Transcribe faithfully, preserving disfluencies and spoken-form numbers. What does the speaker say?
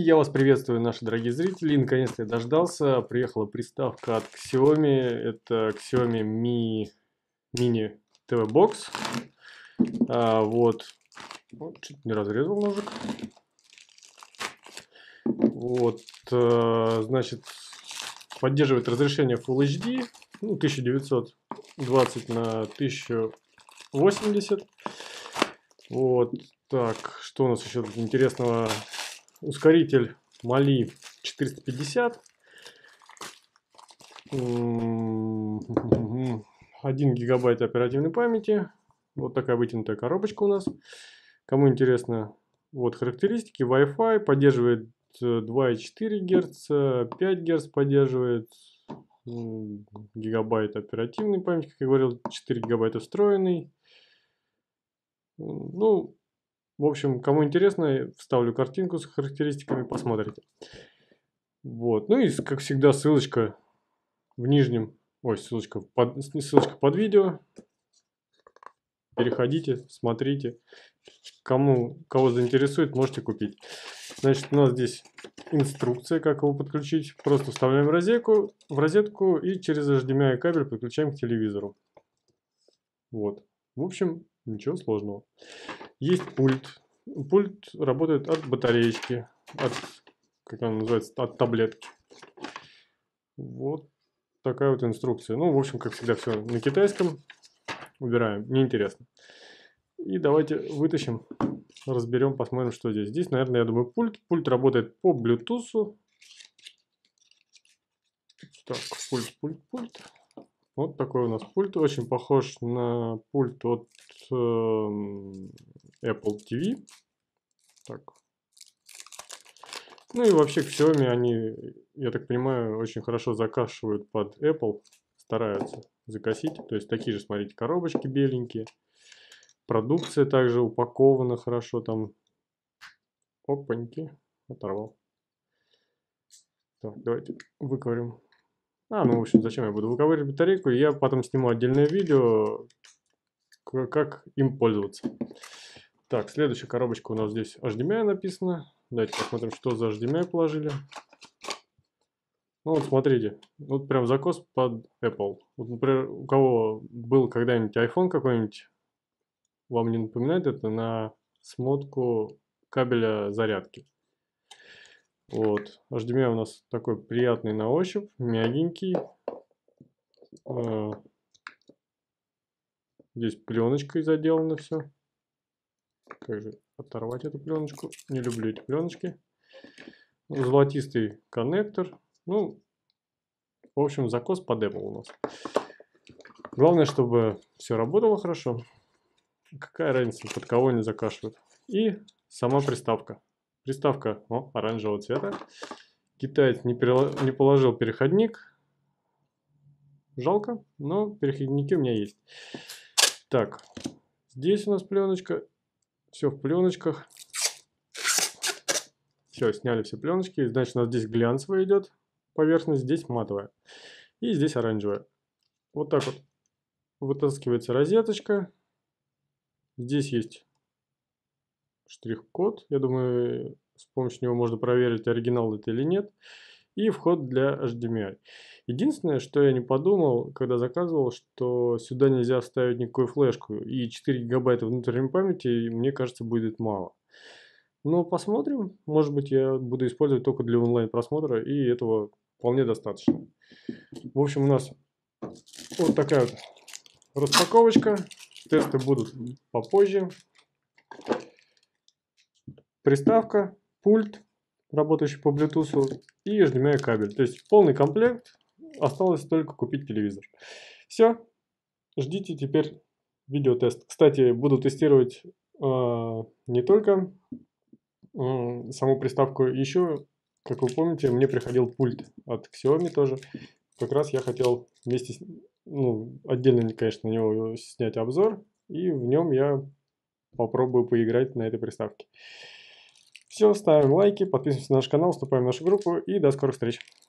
я вас приветствую, наши дорогие зрители. Наконец-то я дождался. Приехала приставка от Xiaomi. Это Xiaomi Mi Mini ти ви Box. А, вот. вот. Чуть не разрезал ножик. Вот. А, значит, поддерживает разрешение Full эйч ди. Ну, тысяча девятьсот двадцать на тысяча восемьдесят. Вот. Так, что у нас еще тут интересного? Ускоритель Mali четыреста пятьдесят. один гигабайт оперативной памяти. Вот такая вытянутая коробочка у нас. Кому интересно, вот характеристики. Wi-Fi поддерживает два и четыре герца, пять герц поддерживает, гигабайт оперативной памяти, как я говорил, четыре гигабайта встроенный. Ну, в общем, кому интересно, вставлю картинку с характеристиками, посмотрите. Вот. Ну и, как всегда, ссылочка в нижнем, ой, ссылочка под, ссылочка под видео. Переходите, смотрите. Кому, кого заинтересует, можете купить. Значит, у нас здесь инструкция, как его подключить. Просто вставляем в розетку, в розетку и через эйч ди эм ай кабель подключаем к телевизору. Вот. В общем, ничего сложного. Есть пульт. Пульт работает от батареечки, от, как она называется, от таблетки. Вот такая вот инструкция. Ну, в общем, как всегда, все на китайском. Убираем, неинтересно. И давайте вытащим, разберем, посмотрим, что здесь. Здесь, наверное, я думаю, пульт. Пульт работает по Bluetooth. Так, пульт, пульт, пульт. Вот такой у нас пульт. Очень похож на пульт от э, Apple ти ви. Так. Ну и вообще к Xiaomi они, я так понимаю, очень хорошо закашивают под Apple. Стараются закосить. То есть такие же, смотрите, коробочки беленькие. Продукция также упакована хорошо там. Опаньки. Оторвал. Так, давайте выковырим. А, ну, в общем, зачем я буду выковыривать батарейку? Я потом сниму отдельное видео, как им пользоваться. Так, следующая коробочка у нас здесь эйч ди эм ай написано. Давайте посмотрим, что за эйч ди эм ай положили. Ну, вот смотрите. Вот прям закос под Apple. Вот, например, у кого был когда-нибудь iPhone какой-нибудь, вам не напоминает это на смотку кабеля зарядки? Вот. эйч ди эм ай у нас такой приятный на ощупь, мягенький. Здесь пленочкой заделано все. Как же оторвать эту пленочку? Не люблю эти пленочки. Золотистый коннектор. Ну, в общем, закос под Apple у нас. Главное, чтобы все работало хорошо. Какая разница, под кого они закашивают. И сама приставка. Приставка о, оранжевого цвета. Китаец не, перело... не положил переходник. Жалко, но переходники у меня есть. Так, здесь у нас пленочка. Все в пленочках. Все, сняли все пленочки. Значит, у нас здесь глянцевая идет поверхность, здесь матовая. И здесь оранжевая. Вот так вот вытаскивается розеточка. Здесь есть штрих-код. Я думаю, с помощью него можно проверить, оригинал это или нет. И вход для эйч ди эм ай. Единственное, что я не подумал, когда заказывал, что сюда нельзя вставить никакую флешку. И четыре гигабайта внутренней памяти, мне кажется, будет мало. Но посмотрим. Может быть, я буду использовать только для онлайн-просмотра. И этого вполне достаточно. В общем, у нас вот такая вот распаковочка. Тесты будут попозже. Приставка, пульт, работающий по Bluetooth, и эйч ди эм ай кабель. То есть полный комплект. Осталось только купить телевизор. Все. Ждите теперь видеотест. Кстати, буду тестировать э, не только э, саму приставку. Еще, как вы помните, мне приходил пульт от Xiaomi тоже. Как раз я хотел вместе с... Ну, отдельно, конечно, на него снять обзор. И в нем я попробую поиграть на этой приставке. Все, ставим лайки, подписываемся на наш канал, вступаем в нашу группу и до скорых встреч.